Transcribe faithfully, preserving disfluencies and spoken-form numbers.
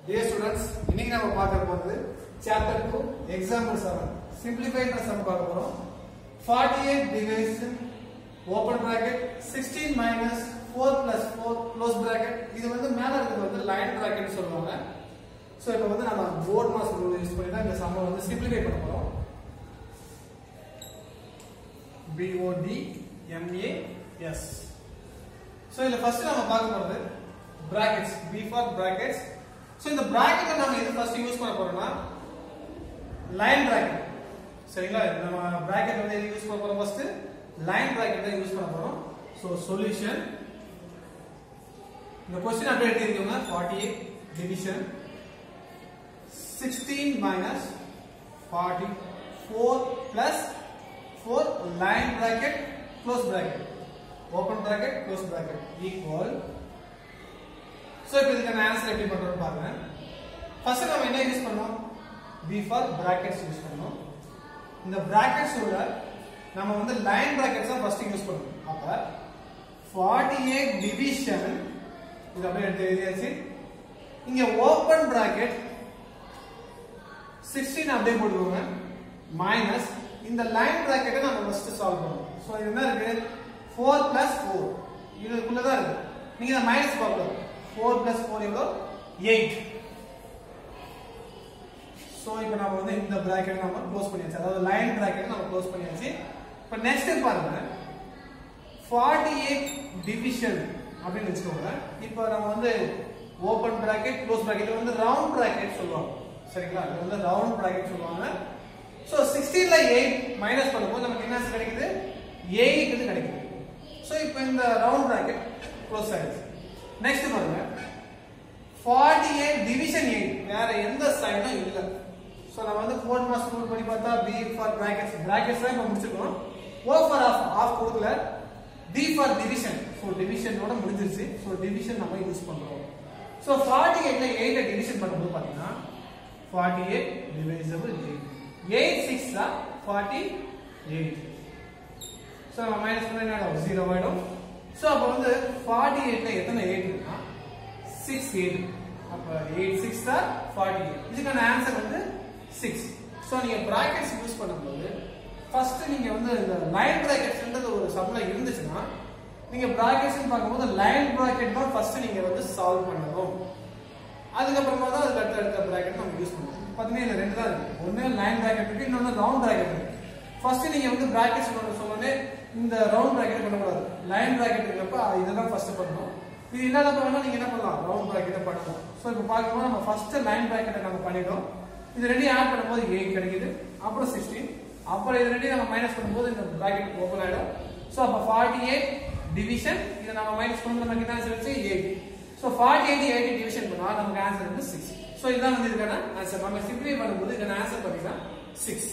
Dear students, இன்னைக்கு நாம பார்க்க போறது chapter two example seven simplified the sum பார்க்க போறோம். forty-eight division open bracket sixteen minus four plus four close bracket இது வந்து மேல இருக்கிறது வந்து line bracket சொல்லுவாங்க. சோ இப்போ வந்து நாம போர்ட் மாஸ் ரூல் யூஸ் பண்ணி தான் இந்த சம்ம வந்து சிம்பிளிஃபை பண்ண போறோம். B O D M A S. So இதுல ஃபர்ஸ்ட் நாம பார்க்க போறது brackets, B for brackets. So இந்த bracket நாம இது ஃபர்ஸ்ட் யூஸ் பண்ண போறோம்னா லைன் bracket. சரிங்களா? நம்ம bracket வந்து எது யூஸ் பண்ண போறோம் ஃபர்ஸ்ட் லைன் bracket தான் யூஸ் பண்ண போறோம். So solution இந்த क्वेश्चन அப்படியே எழுதிக்கோங்க. forty-eight division sixteen minus forty-four plus four line bracket close bracket open bracket close bracket equal. So இப்போ இதுக்கான ஆன்சர் எப்படி பண்றோம்னு பாருங்க. ஃபர்ஸ்ட் நாம என்ன யூஸ் பண்ணோம்? B for brackets யூஸ் பண்ணோம். இந்த brackets உள்ள நாம வந்து லைன் brackets தான் ஃபர்ஸ்ட் யூஸ் பண்ணோம். அப்ப forty-eight division இது அப்படியே எடுத்து எழுதியாச்சு. இங்க ஓபன் bracket sixteen அப்படியே போடுவோங்க மைனஸ் இந்த லைன் bracket நாம ஃபர்ஸ்ட் சால்வ் பண்ணோம். சோ இது என்ன இருக்கு? four plus four இதுக்குள்ள தான் இருக்கு. நீங்க இத மைனஸ் பார்க்கலாம். four plus four எவ்வளோ? eight. சோ இப்போ நாம வந்து இந்த பிராக்கெட் நாம க்ளோஸ் பண்ணியாச்சு. அதாவது லைன் பிராக்கெட் நாம க்ளோஸ் பண்ணியாச்சு. இப்போ நெக்ஸ்ட் பாருங்க. forty-eight டிவிஷன் அப்படினு வெச்சுக்கோங்க. இப்போ நாம வந்து ஓபன் பிராக்கெட் க்ளோஸ் பிராக்கெட் வந்து ரவுண்ட் பிராக்கெட் சொல்லுவாங்க. சரிங்களா? இது வந்து ரவுண்ட் பிராக்கெட் சொல்லுவாங்க. சோ sixteen ல eight மைனஸ் பண்ணும்போது நமக்கு என்ன கிடைக்குது? eight இது கிடைக்குது. சோ இப்போ இந்த ரவுண்ட் பிராக்கெட் க்ளோஸ் ஆயிடுச்சு. நெக்ஸ்ட் பாருங்க forty-eight division eight வேற எந்த சைடும் இல்ல. சோ நம்ம வந்து four மாஸ் ரூல் படி பார்த்தா B for brackets brackets தான் இப்ப முடிச்சிருக்கோம். O for half half கொடுக்கல. D for division so division ஓட முடிஞ்சிருச்சு. சோ டிவிஷன் நம்ம யூஸ் பண்றோம். சோ forty-eight ல eight ல டிவிஷன் பண்ணும்போது பாத்தீங்கன்னா forty-eight divisible eight. eight six are forty-eight. So நம்ம மைனஸ் பண்ணா என்ன ஆகும்? zero ஆயிடும். சோ அப்ப வந்து forty-eight ல எத்தனை eight இருக்குன்னா six eight. அப்ப eight six are forty-eight. இதுக்கான ஆன்சர் வந்து six. சோ நீங்க பிராக்கெட்ஸ் யூஸ் பண்ணும்போது ஃபர்ஸ்ட் நீங்க வந்து இந்த லைன் பிராக்கெட்ஸ்ன்றது ஒரு சம்ல இருந்துச்சுன்னா நீங்க பிராக்கெட்ஸ் பார்க்கும்போது லைன் பிராக்கெட் தான் ஃபர்ஸ்ட் நீங்க வந்து சால்வ் பண்ணணும். அதுக்கு அப்புறமா தான் அதுக்கு அடுத்த அடுத்த பிராக்கெட் நம்ம யூஸ் பண்ணுவோம். பாத்தீங்கன்னா இதுல ரெண்டு தான் இருக்கு. ஒண்ணு லைன் பிராக்கெட் இருக்கு, இன்னொன்னு ரவுண்ட் பிராக்கெட் இருக்கு. ஃபர்ஸ்ட் நீங்க வந்து பிராக்கெட்ஸ் பண்ண சொன்னே இந்த ரவுண்ட் பிராக்கெட் பண்ண கூடாது. லைன் பிராக்கெட் இருக்கப்ப இதெல்லாம் ஃபர்ஸ்ட் பண்ணணும். இது இல்லாதப்ப வேணா நீங்க என்ன பண்ணலாம்? ரவுண்ட் பிராக்கெட் பண்ணலாம். சோ இப்போ பாக்கும்போது நம்ம ஃபர்ஸ்ட் லைன் பிராக்கெட் நம்ம பண்ணிட்டோம். இது ரெண்டையும் ஆட் பண்ணும்போது eight கிடைக்குது. அப்புறம் sixteen. அப்புறம் இது ரெண்டையும் நம்ம மைனஸ் பண்ணும்போது இந்த பிராக்கெட் ஓபன் ஆயிடும். சோ அப்ப forty-eight டிவிஷன் இத நம்ம மைனஸ் பண்ணும்போது நமக்கு என்ன ஆன்சர் வந்துச்சு? eight. So forty-eight eight division பண்ணா நமக்கு ஆன்சர் வந்து six. சோ இதான் வந்து இதுக்கான ஆன்சர். நம்ம சிம்பிளிஃபை பண்ணும்போது இதுக்கான ஆன்சர் பாத்தீங்கன்னா six.